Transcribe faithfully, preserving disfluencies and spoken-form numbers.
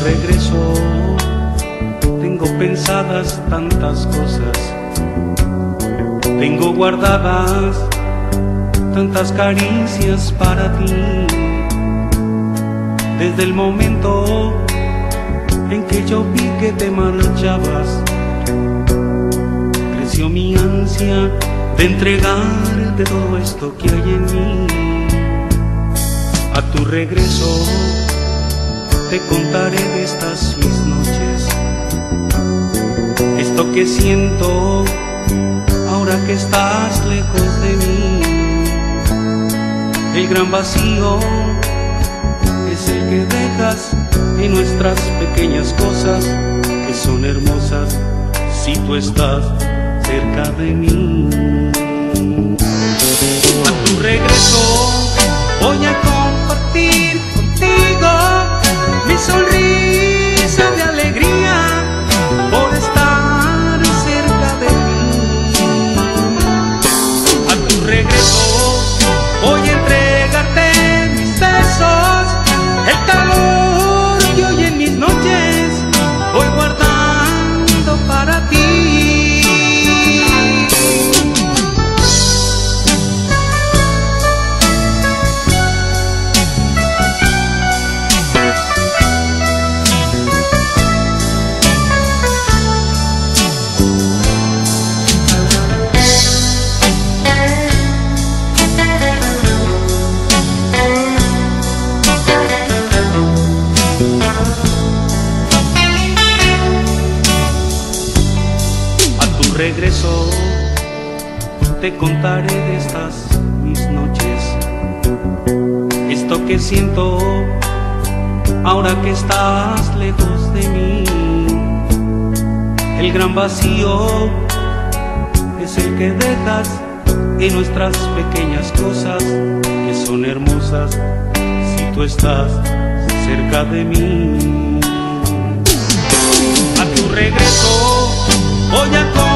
regreso tengo pensadas tantas cosas, tengo guardadas tantas caricias para ti. Desde el momento en que yo vi que te marchabas, creció mi ansia de entregarte todo esto que hay en mí. A tu regreso te contaré de estas mis noches, esto que siento ahora que estás lejos de mí. El gran vacío es el que dejas en nuestras pequeñas cosas que son hermosas si tú estás cerca de mí. A tu regreso voy a compartir contigo mi sonrisa de alegría por estar cerca de mí. A tu regreso voy a entregarte mis besos, el calor que hoy en mis noches voy guardando para ti. Regreso te contaré de estas mis noches, esto que siento ahora que estás lejos de mí. El gran vacío es el que dejas en nuestras pequeñas cosas que son hermosas si tú estás cerca de mí. A tu regreso voy a